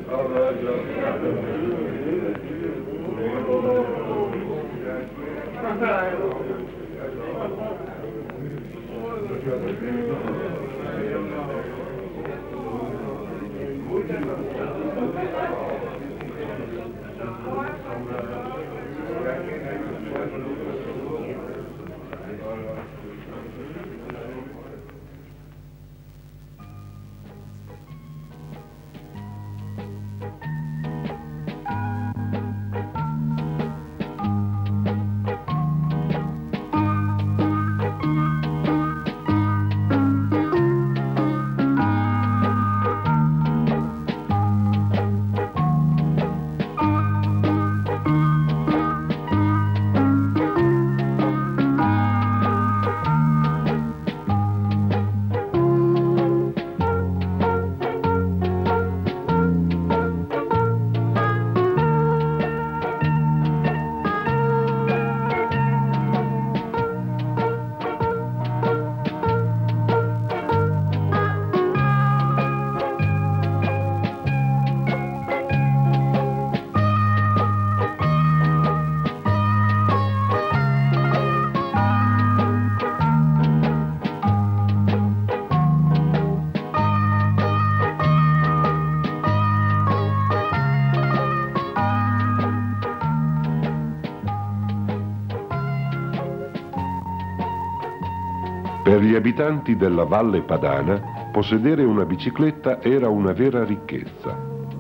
Per gli abitanti della Valle Padana, possedere una bicicletta era una vera ricchezza.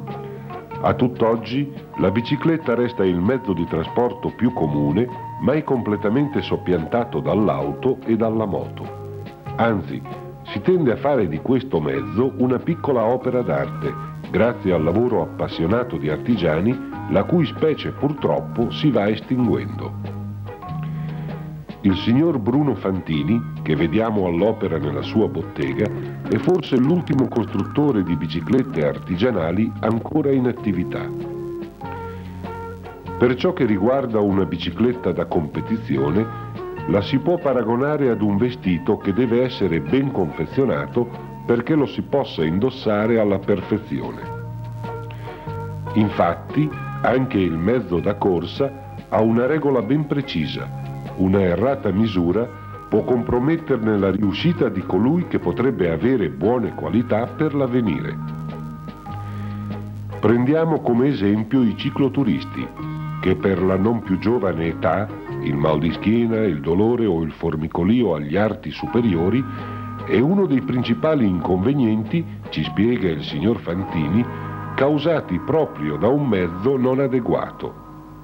A tutt'oggi, la bicicletta resta il mezzo di trasporto più comune, mai completamente soppiantato dall'auto e dalla moto. Anzi, si tende a fare di questo mezzo una piccola opera d'arte, grazie al lavoro appassionato di artigiani, la cui specie purtroppo si va estinguendo. Il signor Bruno Fantini, che vediamo all'opera nella sua bottega, è forse l'ultimo costruttore di biciclette artigianali ancora in attività. Per ciò che riguarda una bicicletta da competizione, la si può paragonare ad un vestito che deve essere ben confezionato perché lo si possa indossare alla perfezione. Infatti, anche il mezzo da corsa ha una regola ben precisa. Una errata misura può comprometterne la riuscita di colui che potrebbe avere buone qualità per l'avvenire. Prendiamo come esempio i cicloturisti, che per la non più giovane età, il mal di schiena, il dolore o il formicolio agli arti superiori è uno dei principali inconvenienti, ci spiega il signor Fantini, causati proprio da un mezzo non adeguato.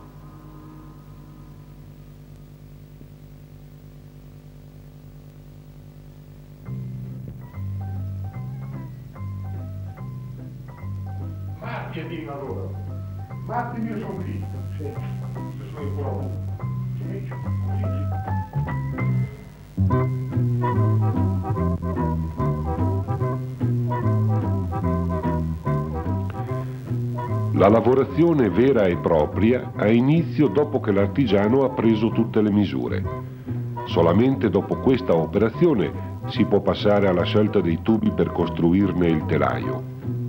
Chiedino allora, Matti io sono Cristo, sì, sono il provo, La lavorazione vera e propria ha inizio dopo che l'artigiano ha preso tutte le misure. Solamente dopo questa operazione si può passare alla scelta dei tubi per costruirne il telaio.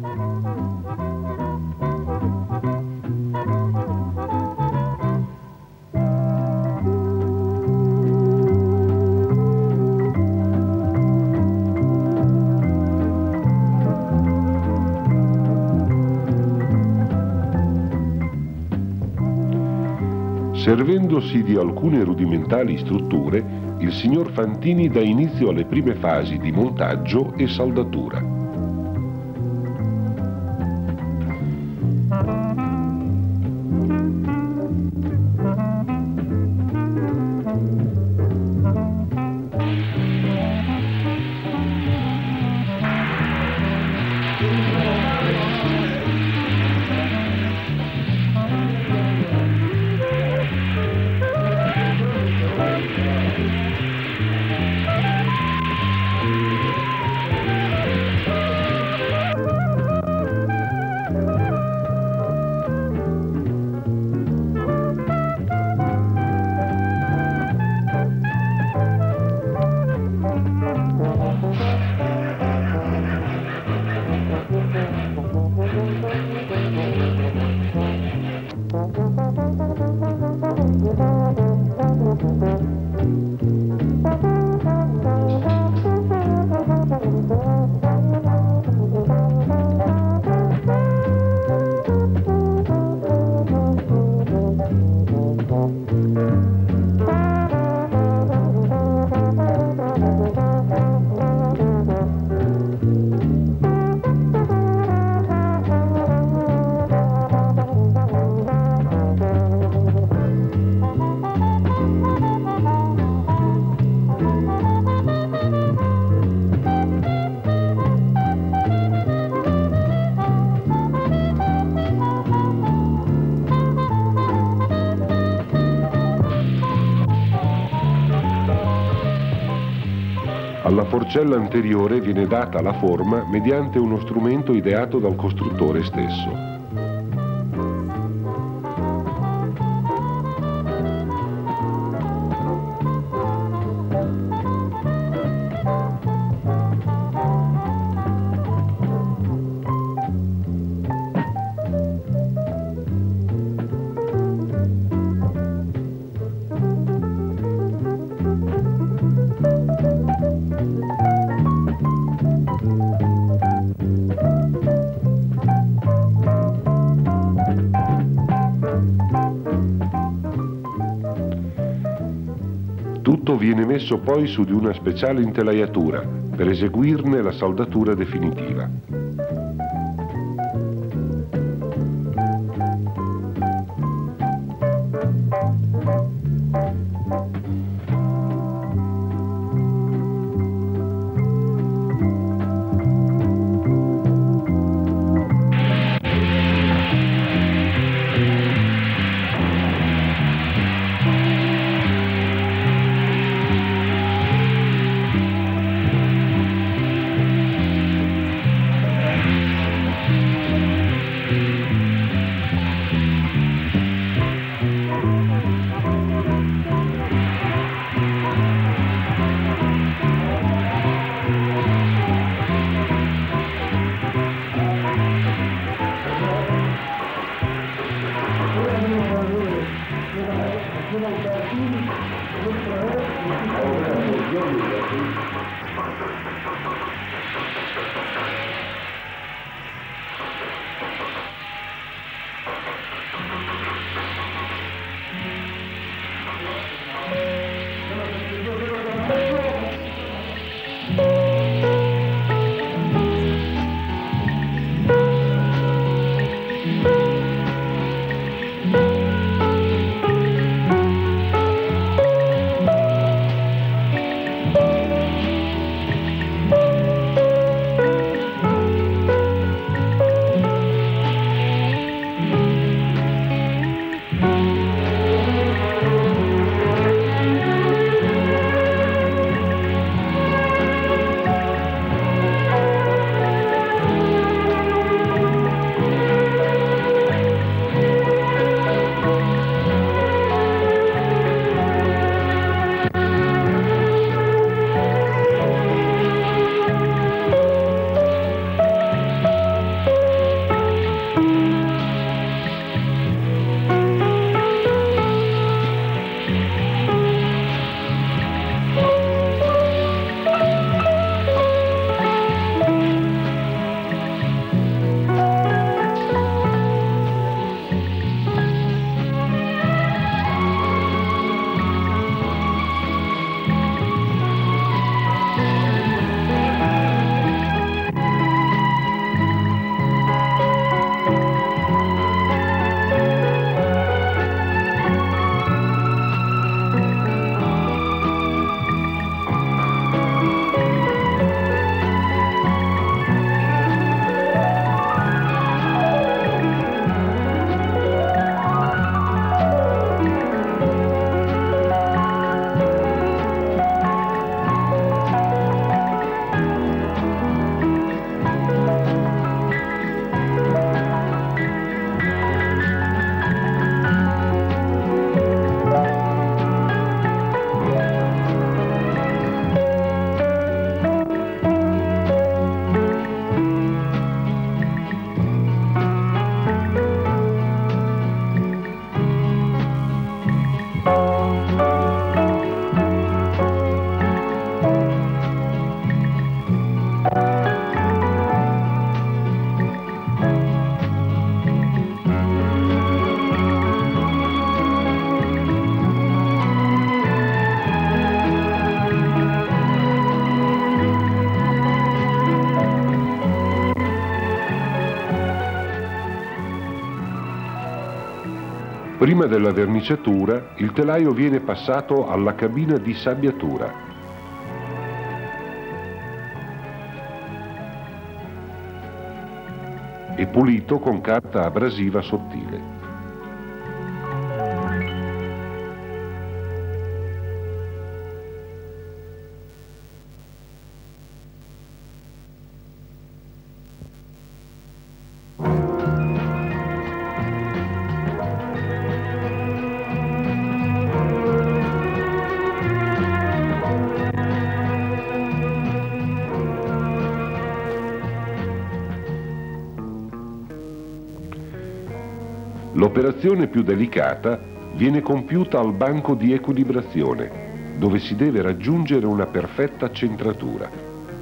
Servendosi di alcune rudimentali strutture, il signor Fantini dà inizio alle prime fasi di montaggio e saldatura. Alla forcella anteriore viene data la forma mediante uno strumento ideato dal costruttore stesso. Tutto viene messo poi su di una speciale intelaiatura per eseguirne la saldatura definitiva. Prima della verniciatura, il telaio viene passato alla cabina di sabbiatura. E pulito con carta abrasiva sottile. L'operazione più delicata viene compiuta al banco di equilibrazione, dove si deve raggiungere una perfetta centratura.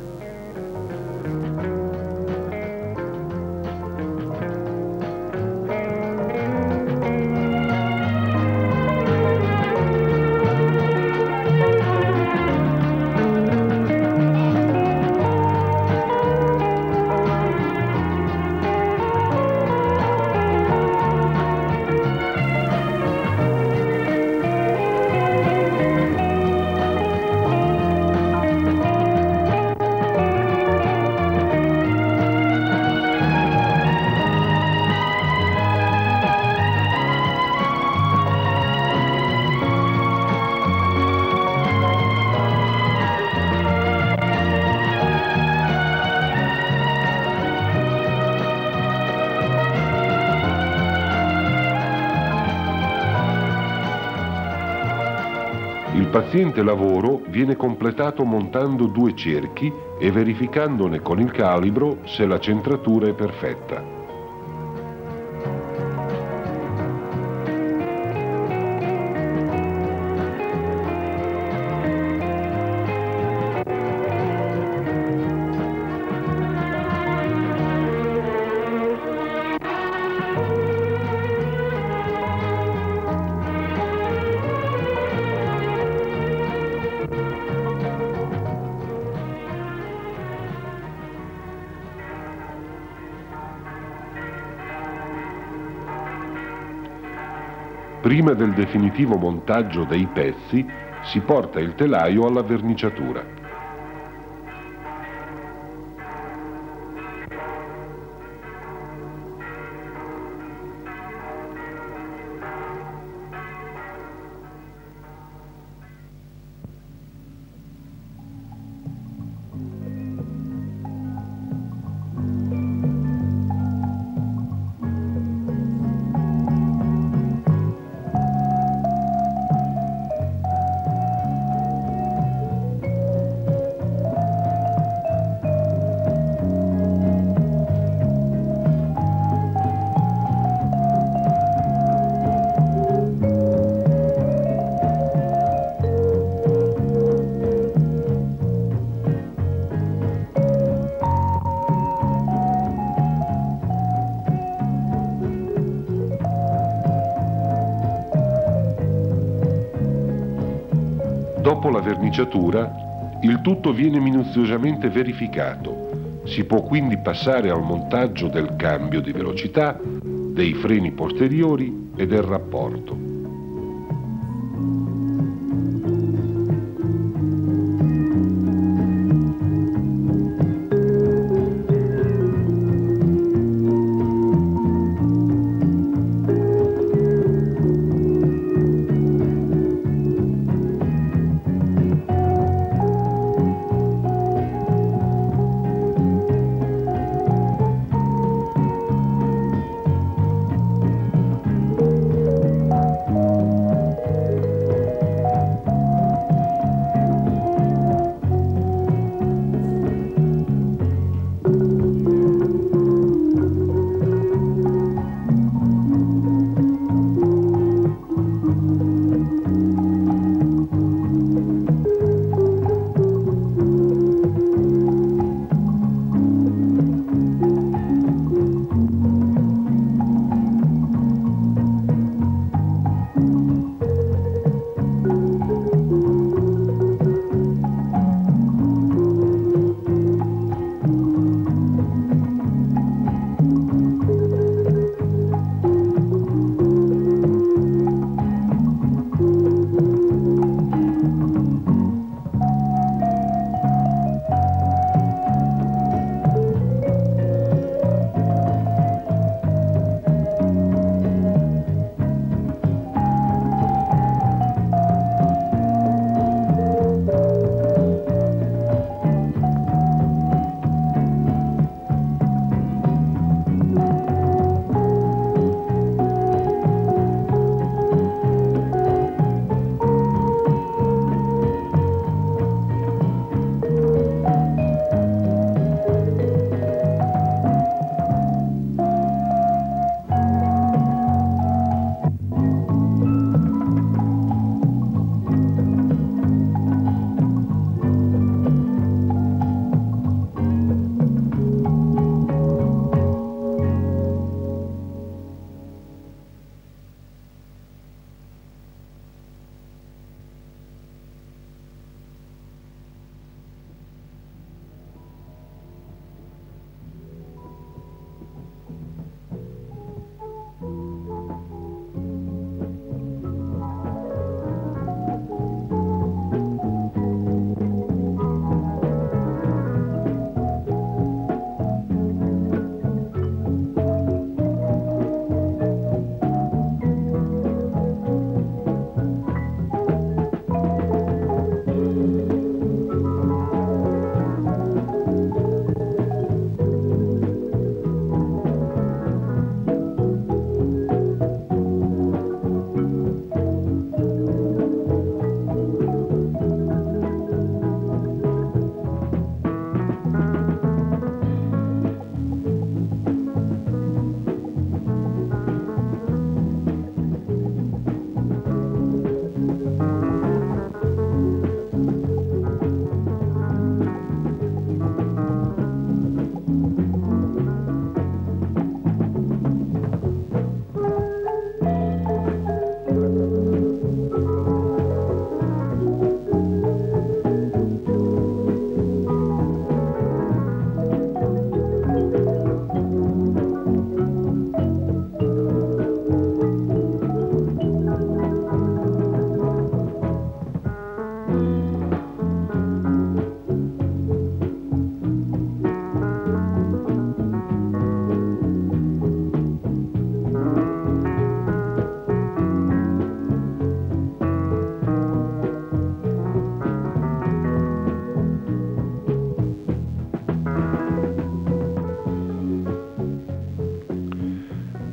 Il paziente lavoro viene completato montando 2 cerchi e verificandone con il calibro se la centratura è perfetta. Prima del definitivo montaggio dei pezzi, si porta il telaio alla verniciatura. Dopo la verniciatura, il tutto viene minuziosamente verificato. Si può quindi passare al montaggio del cambio di velocità, dei freni posteriori e del rapporto.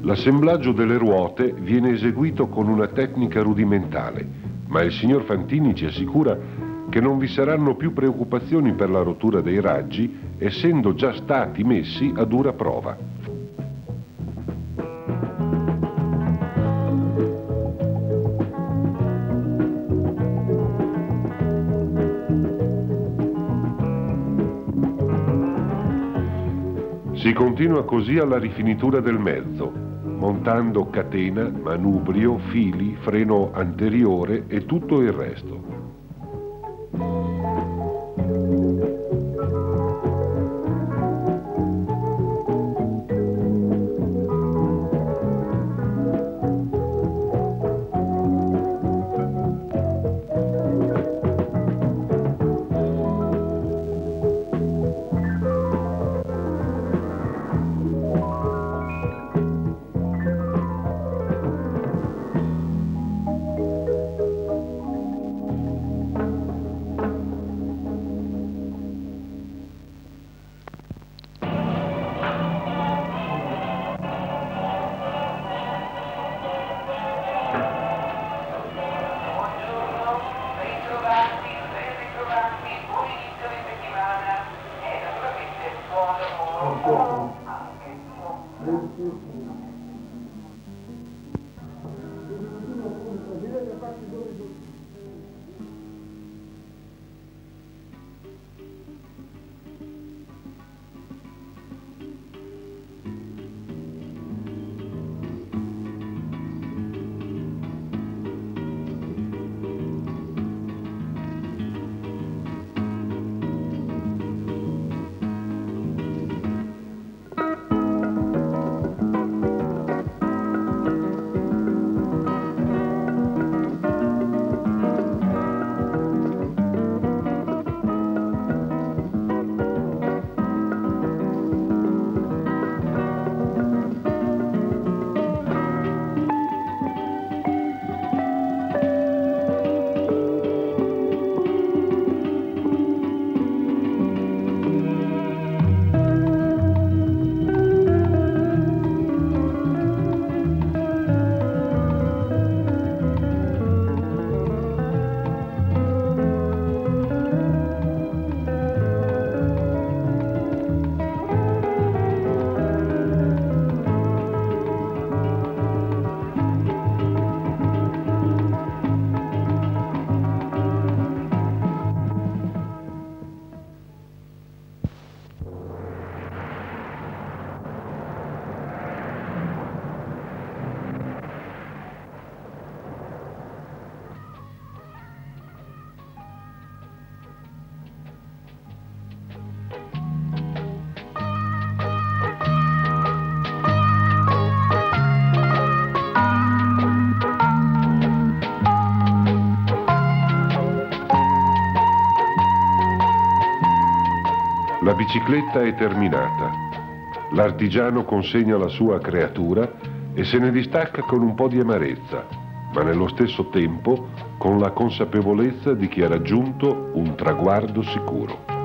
L'assemblaggio delle ruote viene eseguito con una tecnica rudimentale, ma il signor Fantini ci assicura che non vi saranno più preoccupazioni per la rottura dei raggi, essendo già stati messi a dura prova. Si continua così alla rifinitura del mezzo, montando catena, manubrio, fili, freno anteriore e tutto il resto. La bicicletta è terminata. L'artigiano consegna la sua creatura e se ne distacca con un po' di amarezza, ma nello stesso tempo con la consapevolezza di chi ha raggiunto un traguardo sicuro.